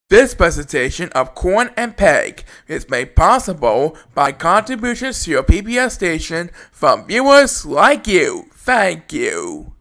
This presentation of Corn and Peg is made possible by contributions to your PBS station from viewers like you. Thank you.